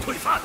罪犯。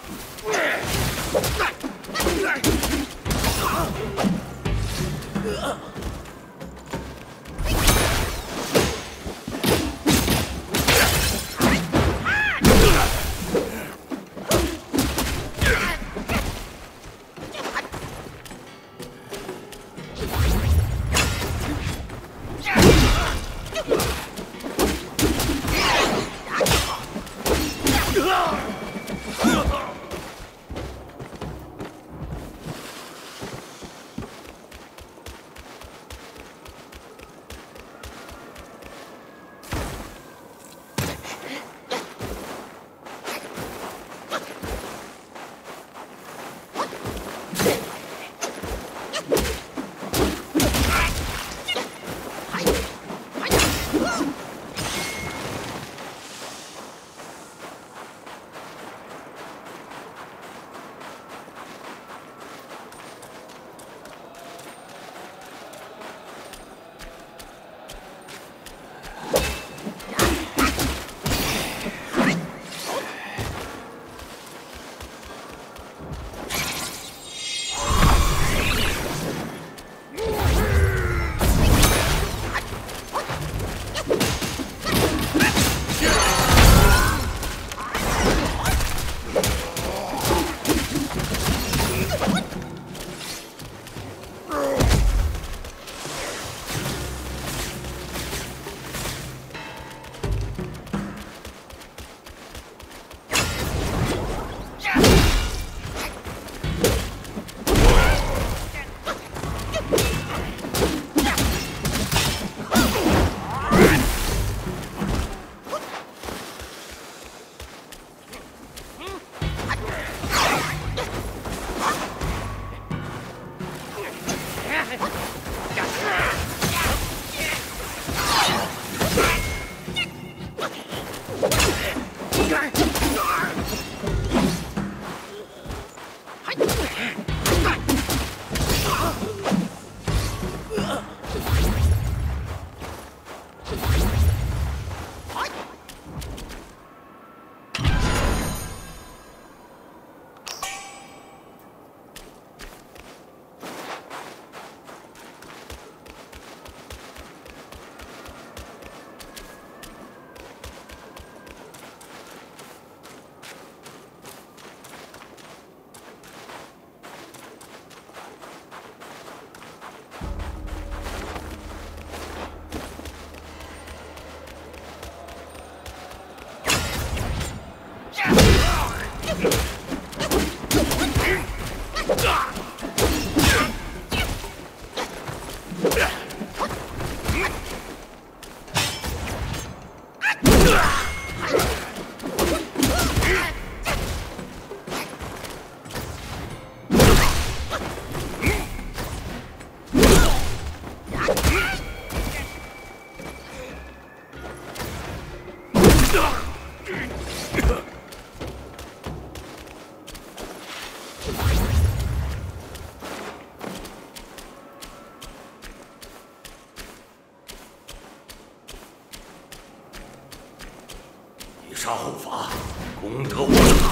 杀后法，功德无量。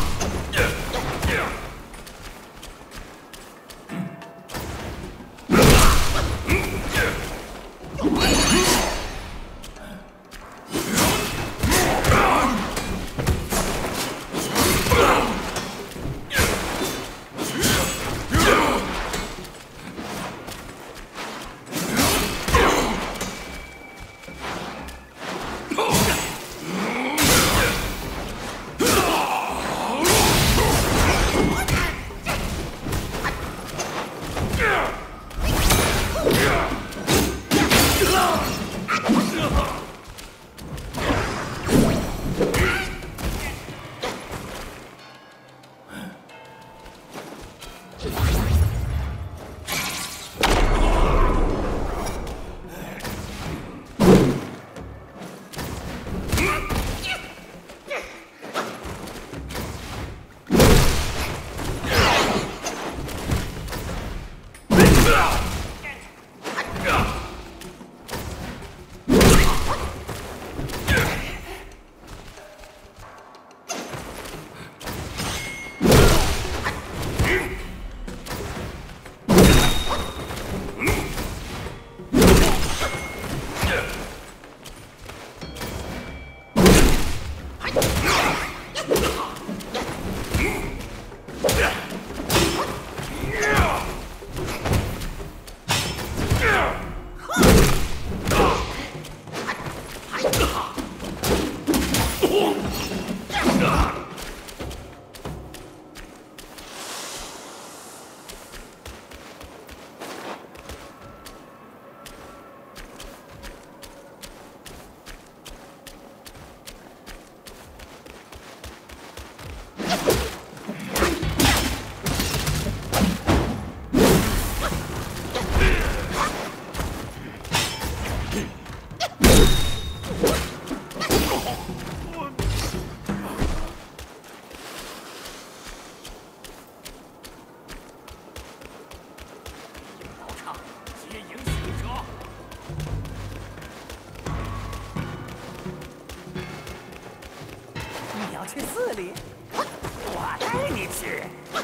里，我带你去。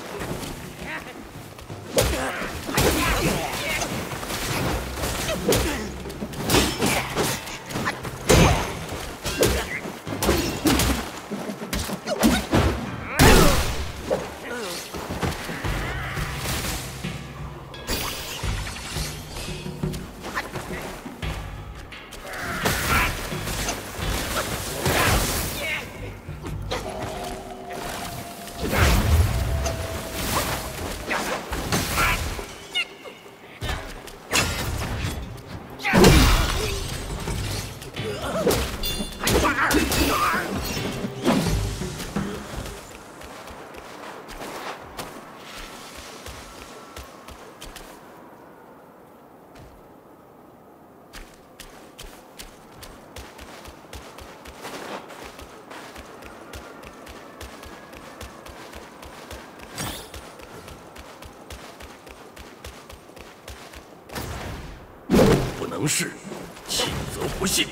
不能是，轻则不信。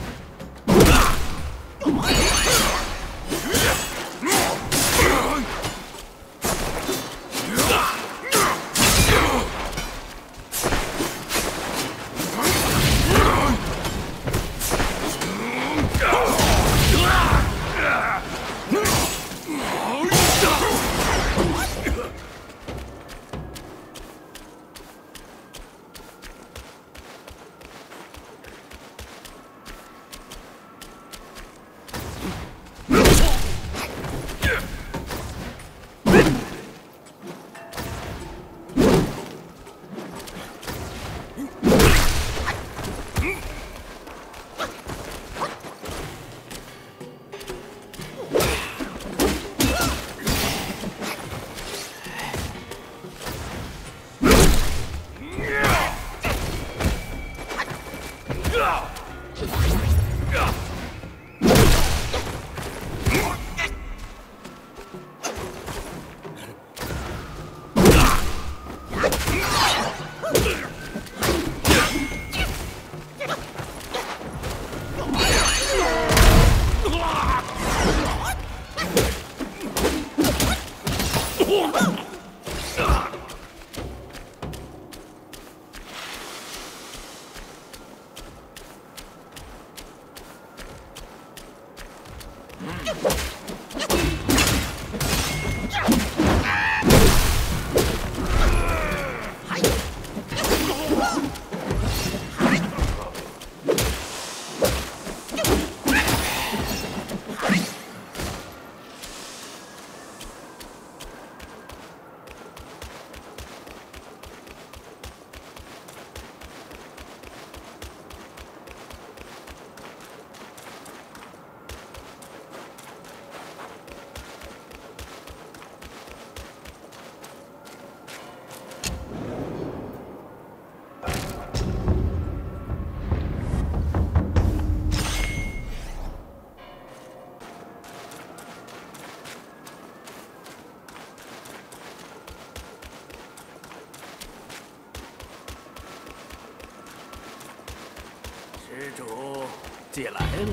施主既来了，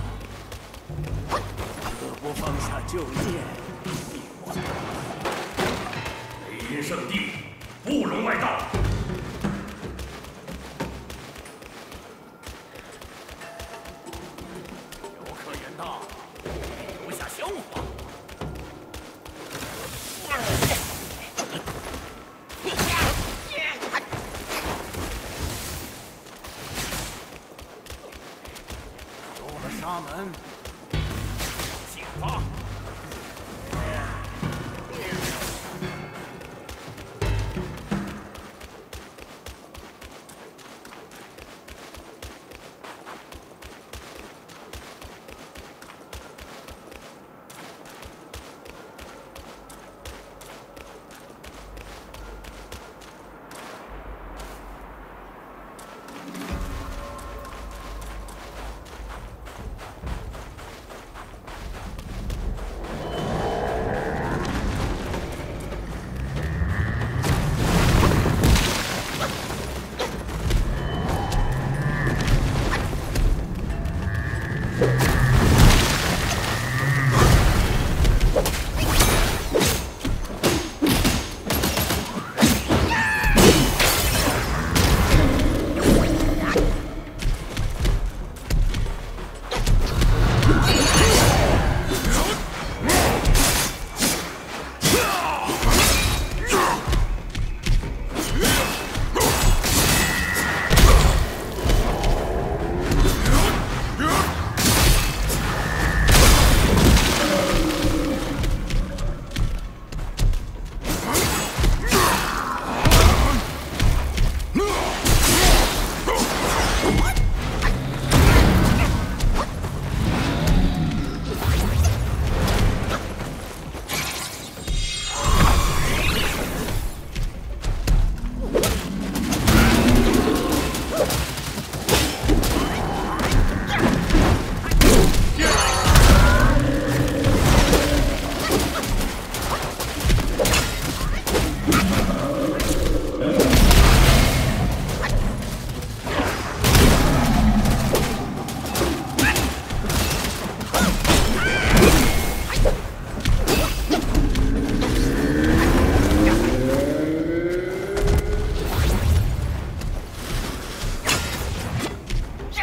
可不放下旧剑，替我雷音圣地，不容外道。 有客言道，留下香火。沙门，进发！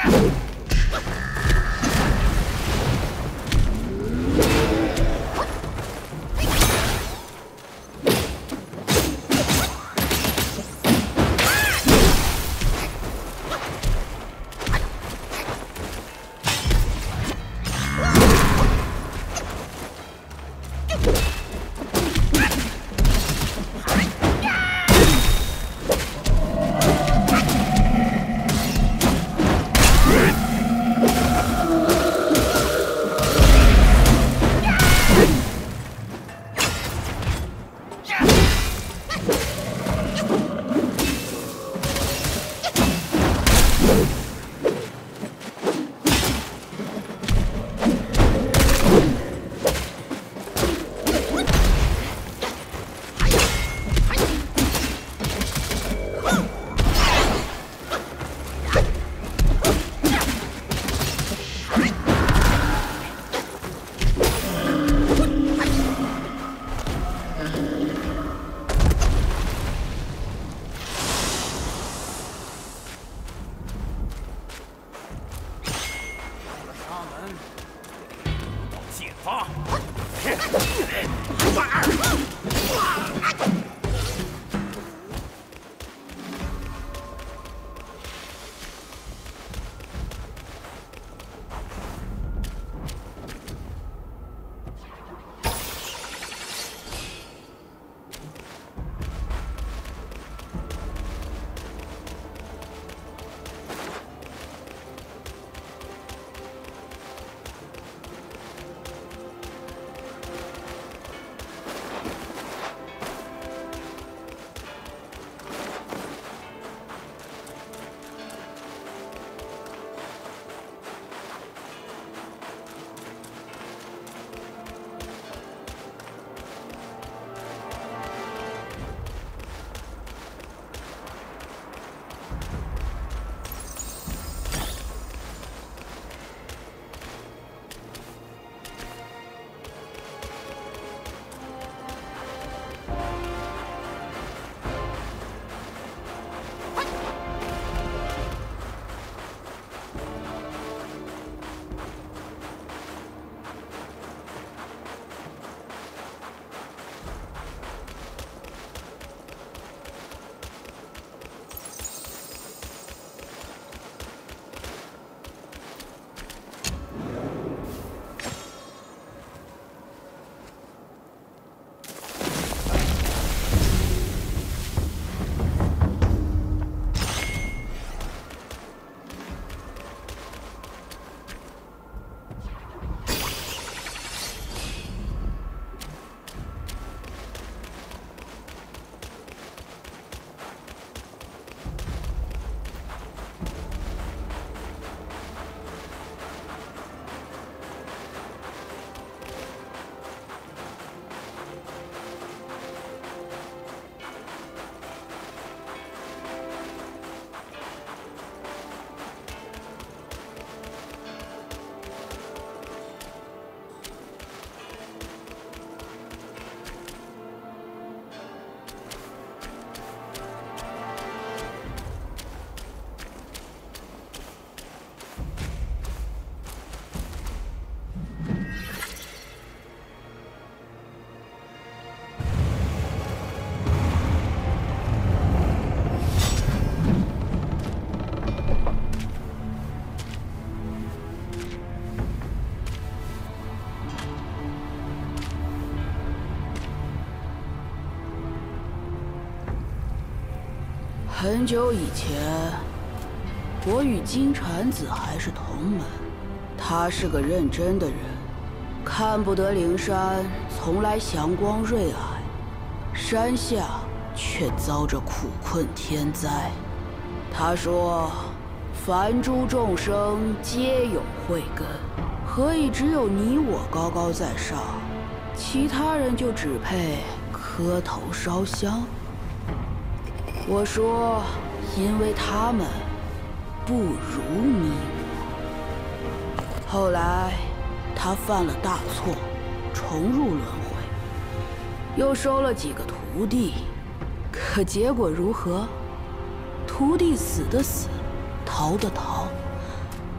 很久以前，我与金蝉子还是同门。他是个认真的人，看不得灵山从来祥光瑞霭，山下却遭着苦困天灾。他说：“凡诸众生皆有慧根，何以只有你我高高在上，其他人就只配磕头烧香？”我说：“因为他们不如你我。”后来，他犯了大错，重入轮回，又收了几个徒弟，可结果如何？徒弟死的死，逃的逃，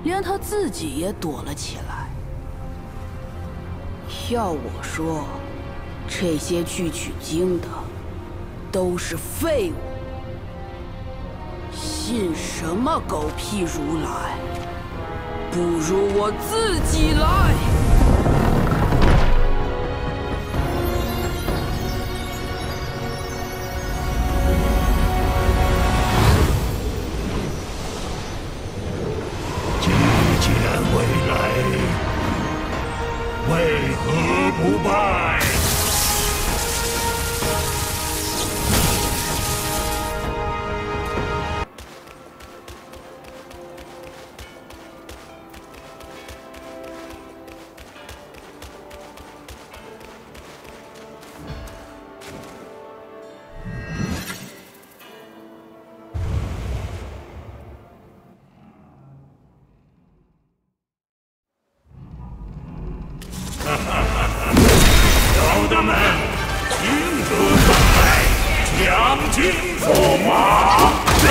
连他自己也躲了起来。要我说，这些去取经的都是废物，信什么狗屁如来？不如我自己来！ 既见未来，为何不败？小的们，听得上来，将军驸马。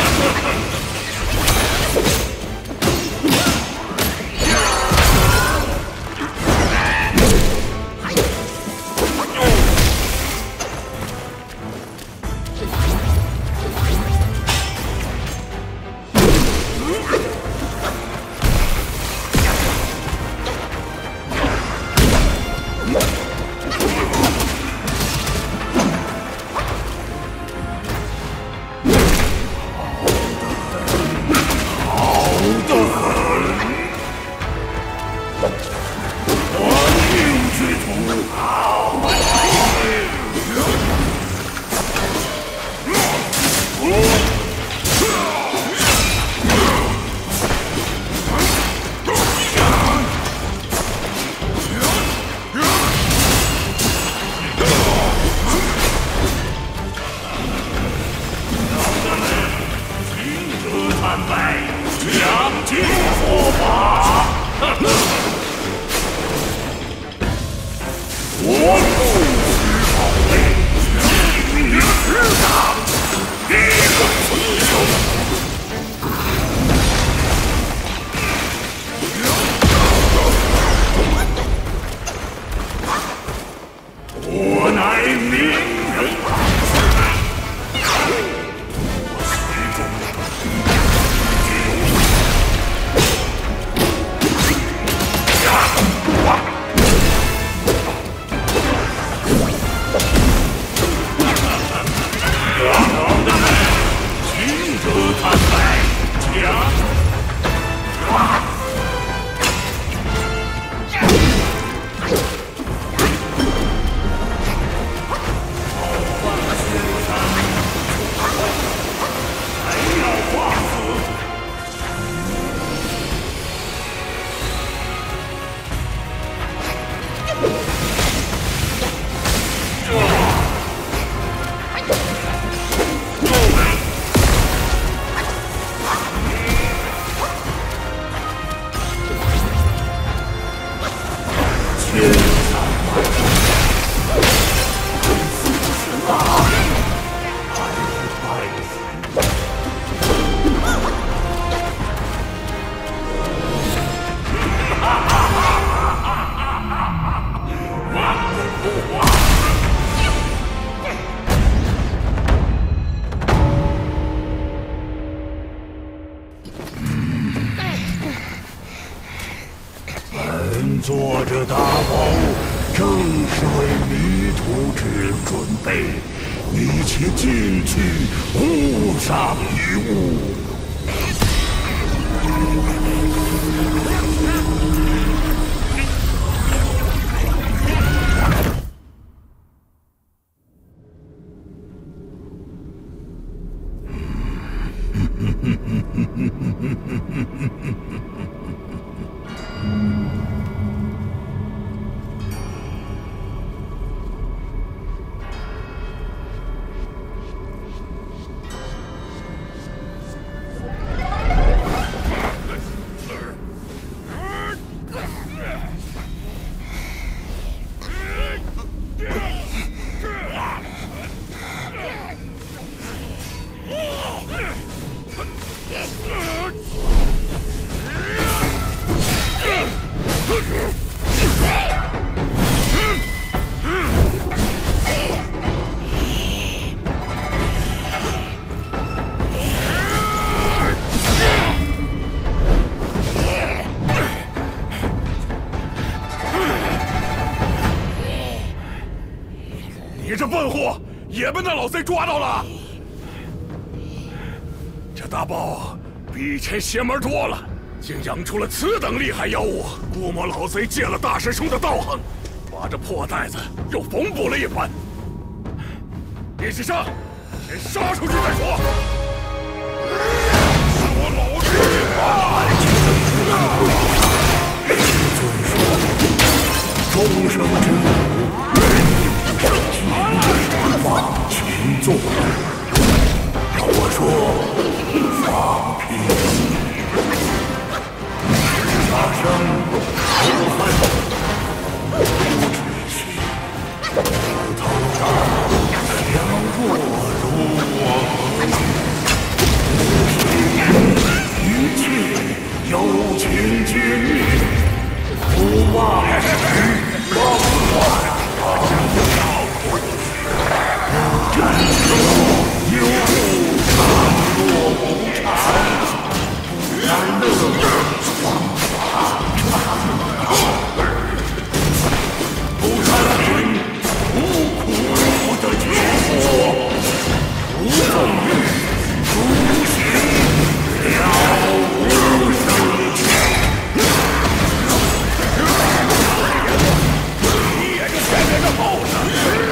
我乃明人。本座这大宝正是为迷途之人准备，你且进去，勿伤于物。 笨货也被那老贼抓到了。这大豹比以前邪门多了，竟养出了此等厉害妖物。估摸老贼借了大师兄的道行，把这破袋子又缝补了一番。练习生，先杀出去再说。是我老弟啊！终生之路，放情纵。要我说，放屁！杀生仇恨，不止息，头上强弱如我，一切有情皆灭，不忘时忘患。战斗有常若无常，不然乐方法不看云无苦的结果，不纵欲独行了无生气。你也就天天的后生。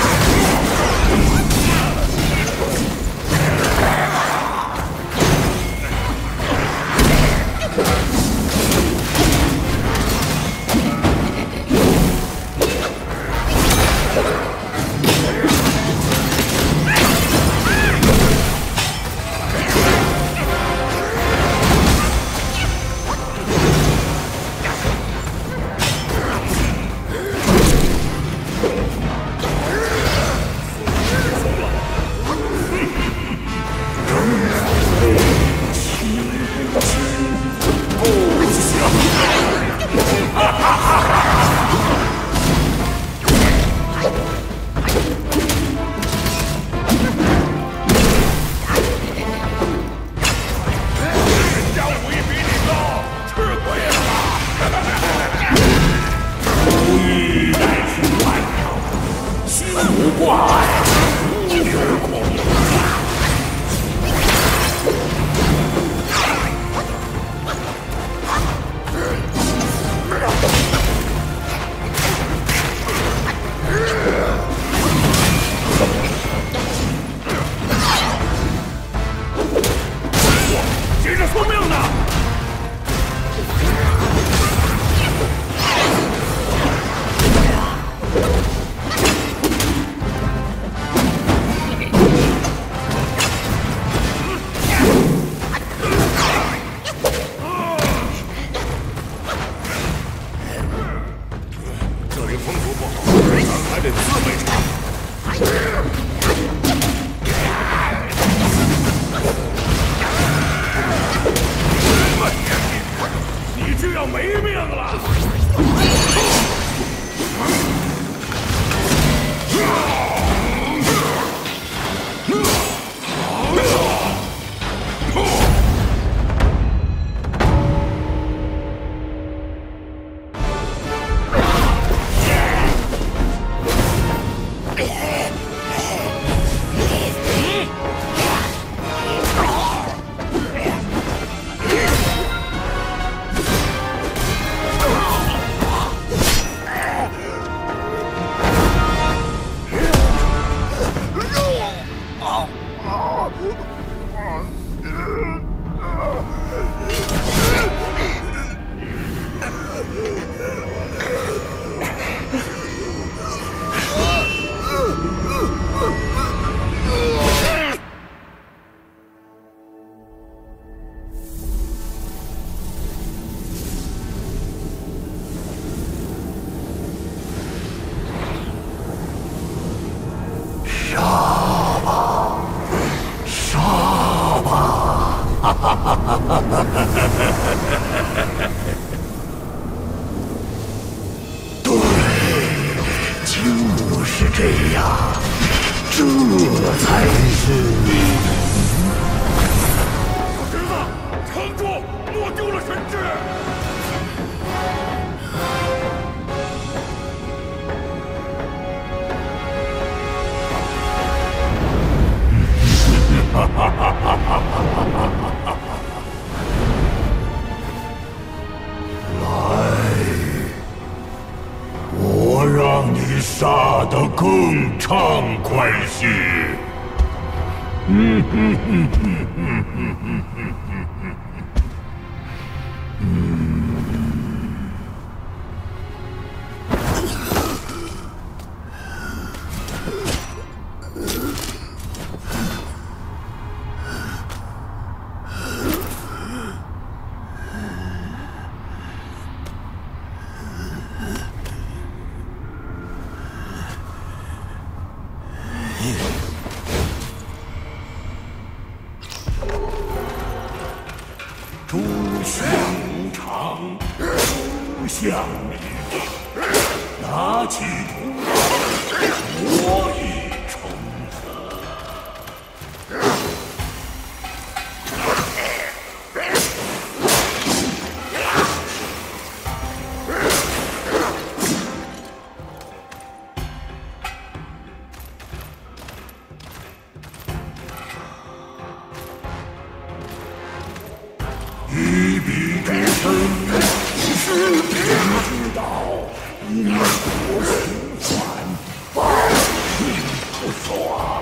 对，就是这样，这才是你。 小侄子，撑住，莫丢了神智！ 更畅快些。诸行无常，无相离定。拿起图，我已成河。一笔之身，是天之道，因果循环，报应不爽。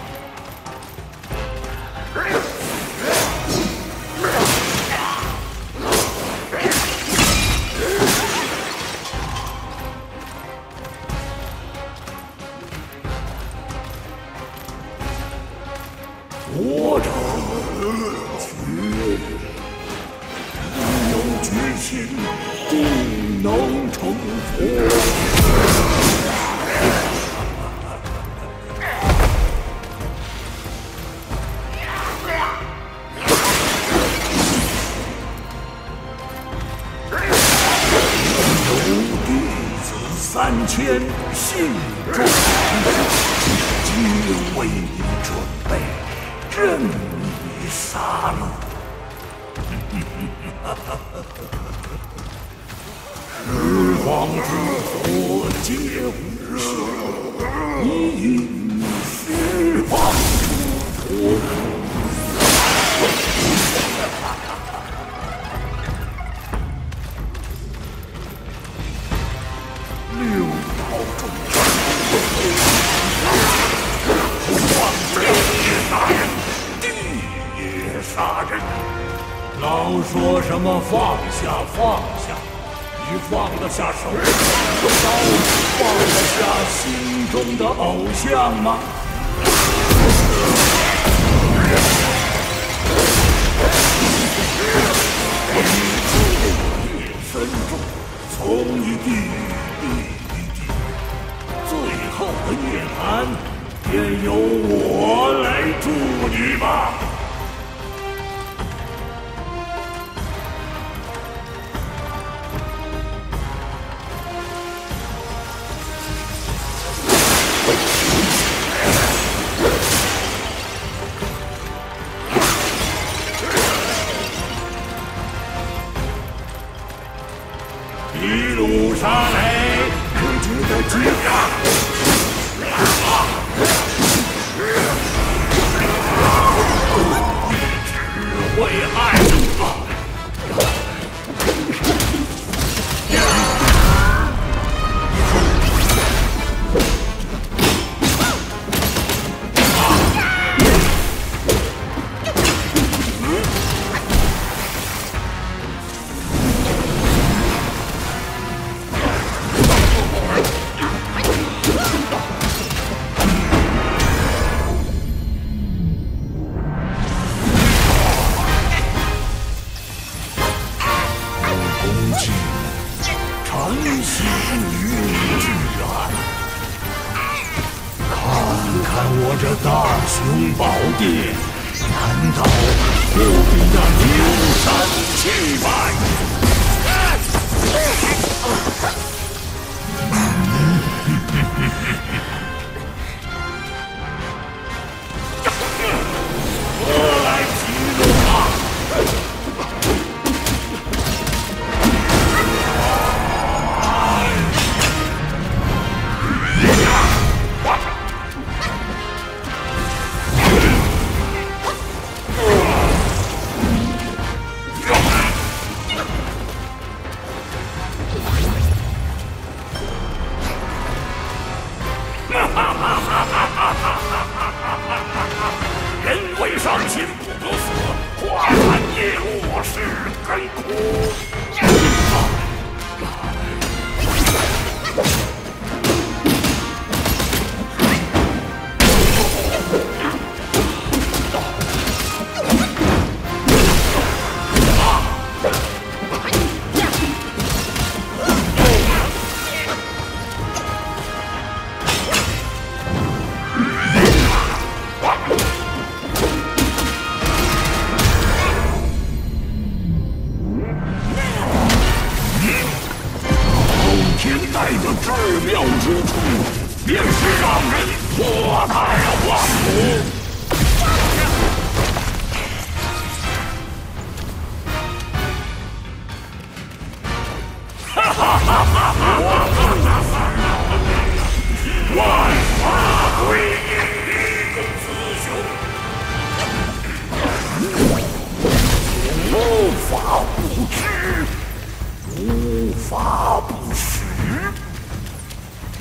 活着，决心定能成佛。有弟子3000，信众皆为你准备，任你杀戮。十方之佛皆无赦，你应十方出头。六道众生，皇天也杀人，地也杀人。老说什么放下放下，你放得下手，刀放得下心中的偶像吗？孽深重，从一地狱地一地，最后的涅槃，便由我来助你吧。一路杀来，可觉得惊讶。只会害怕。诚心与你至暗，看看我这大雄宝殿，难道不比那灵山气派？我来激怒他！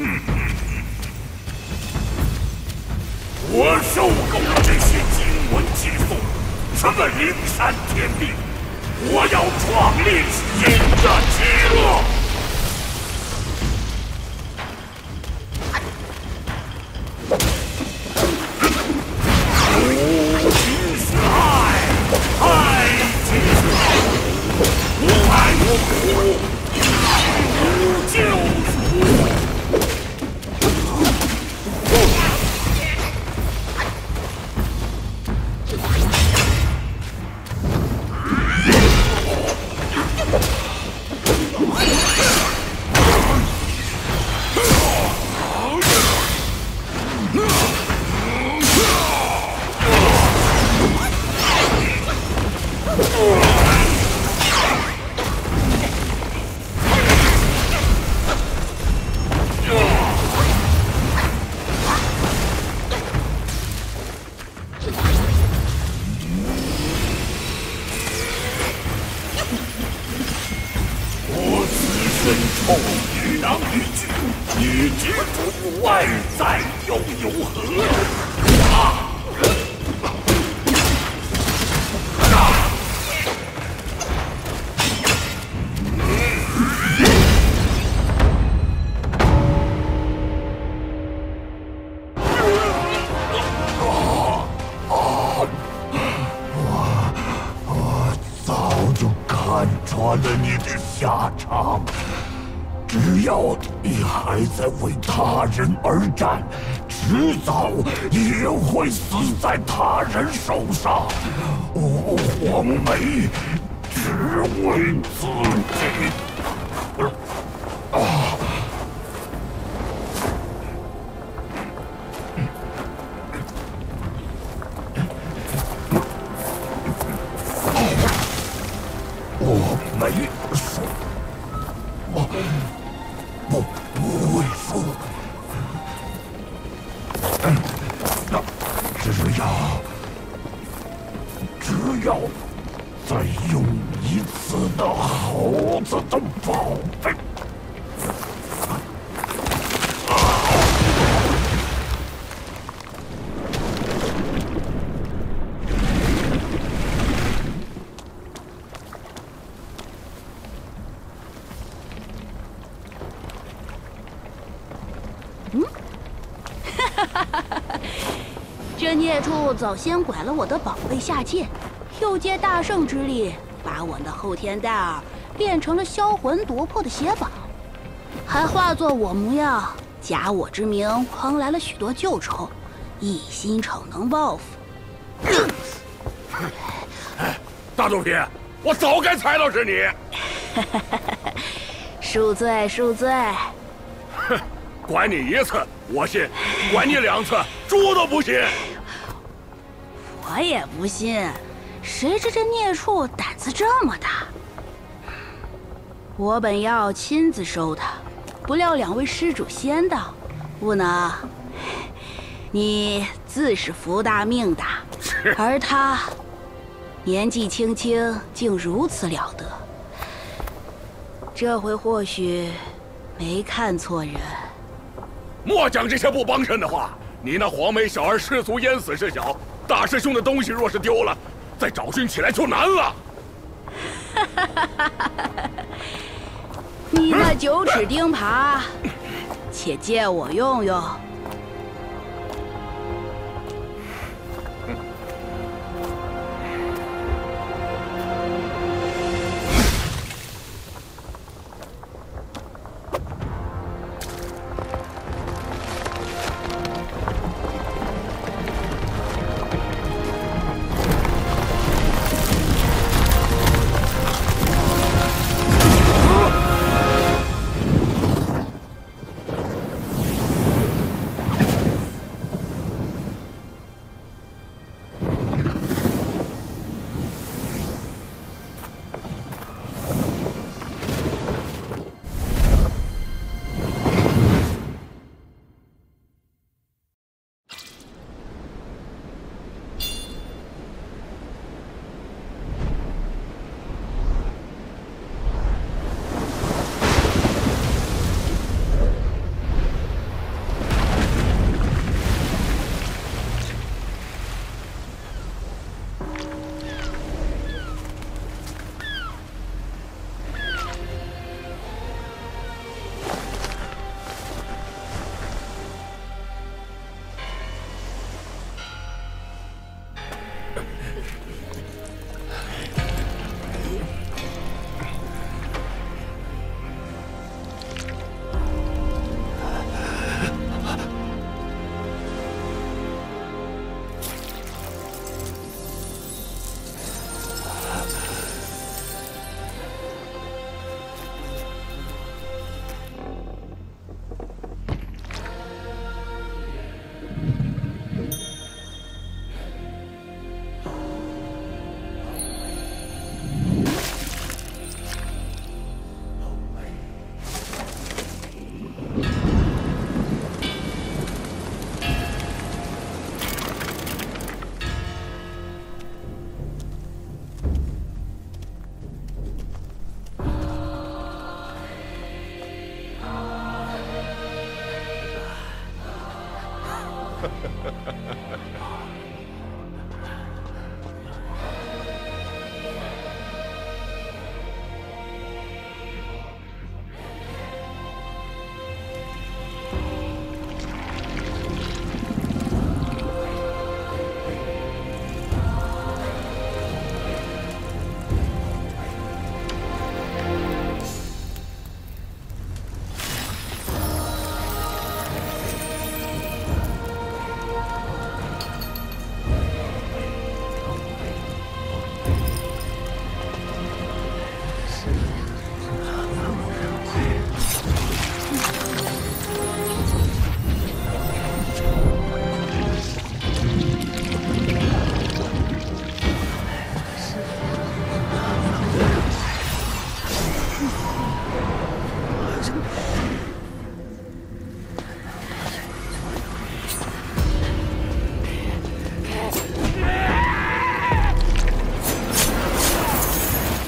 我受够了这些经文寄送，什么灵山天命，我要创立新的极乐。无尽是爱，爱即是苦，无爱无苦，无救赎。臭女郎一句，你执着外在又有何用？我早就看穿了你的下场。只要你还在为他人而战，迟早也会死在他人手上。我黄梅只为自己。我没说，我不会说。只要再用一次那猴子的宝贝。 这孽畜早先拐了我的宝贝下界，又借大圣之力把我的后天戴尔变成了销魂夺魄的血宝，还化作我模样，假我之名诓来了许多旧仇，一心逞能报复。 大肚皮，我早该猜到是你。 恕罪，恕罪。 哼，管你一次我信，管你2次猪都不信。 我也不信，谁知这孽畜胆子这么大。我本要亲自收他，不料2位施主先到，不能。你自是福大命大，而他年纪轻轻，竟如此了得。这回或许没看错人。 莫讲这些不帮衬的话。你那黄眉小儿失足淹死是小，大师兄的东西若是丢了，再找寻起来就难了。 你那9齿钉耙，且借我用用。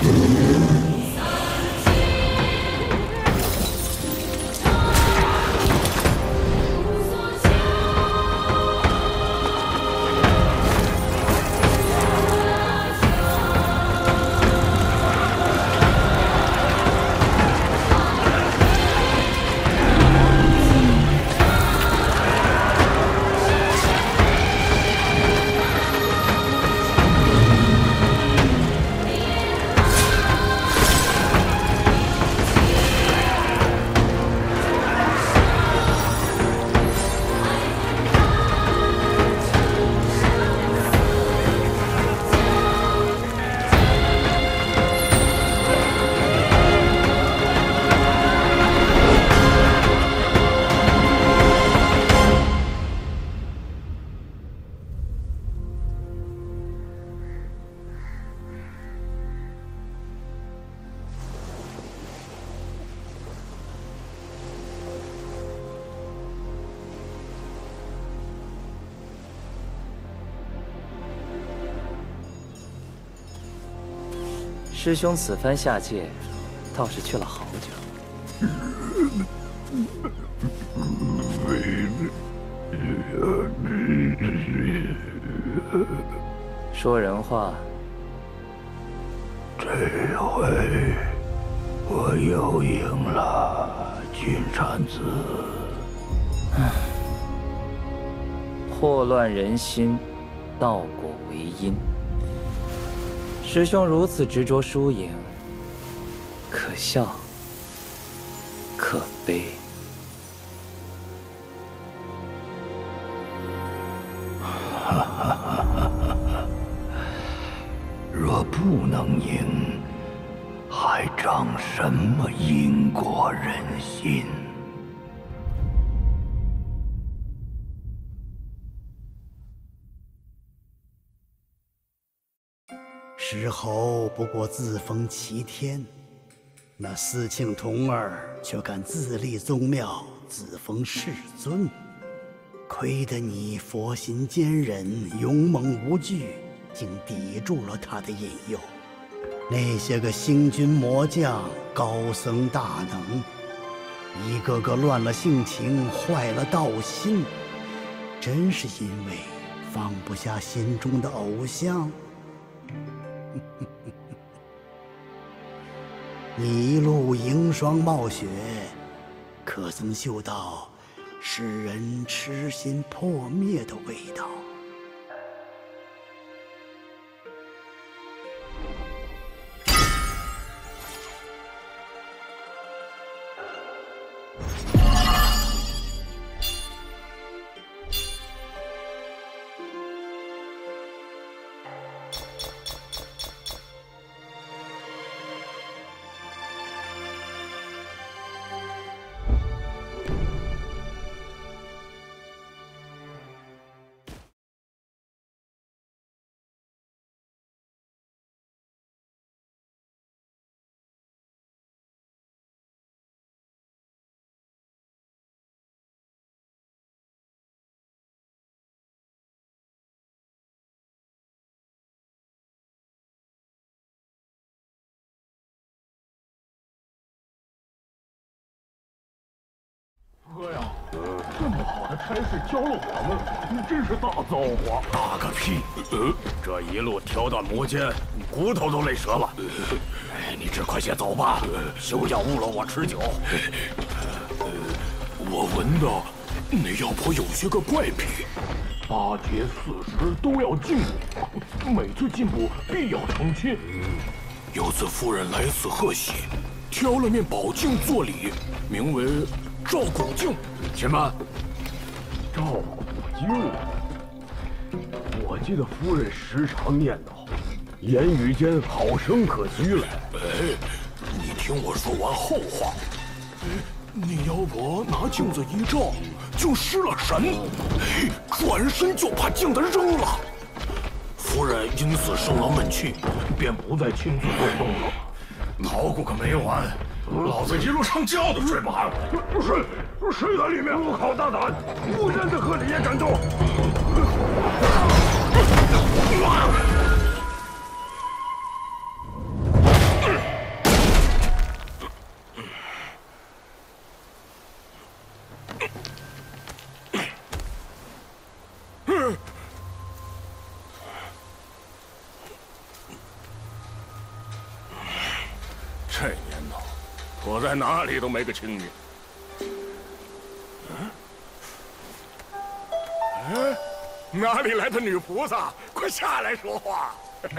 师兄此番下界，倒是去了好久。说人话。 这回我又赢了，金蝉子。 祸乱人心，道果为因。师兄如此执着输赢，可笑，可悲。 若不能赢，还长什么因果人心？ 石猴不过自封齐天，那四庆童儿却敢自立宗庙，自封世尊。亏得你佛心坚韧，勇猛无惧，竟抵住了他的引诱。那些个星君魔将、高僧大能，一个个乱了性情，坏了道心，真是因为放不下心中的偶像。你一路迎霜冒雪，可曾嗅到使人痴心破灭的味道？ 哥呀，这么好的差事交了我们，真是大造化！ 大个屁！这一路挑断魔尖，骨头都累折了。你只快些走吧，休要误了我持久。 我闻到那妖婆有些个怪癖，8节40都要进步，每次进步必要成亲。有次夫人来此贺喜，挑了面宝镜做礼，名为照古镜。 且慢， 照古镜，我记得夫人时常念叨，言语间好生可居来。你听我说完后话。那妖婆拿镜子一照，就失了神，转身就把镜子扔了。夫人因此生了闷气，便不再亲自做动了。 捣鼓可没完，老子一路上觉都睡不安。 谁在里面？好大胆！无人的河里也敢斗！ 这年头，躲在哪里都没个清静。哪里来的女菩萨？快下来说话！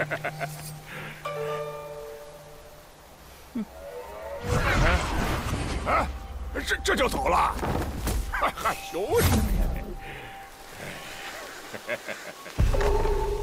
这就走了？还害羞什么呀？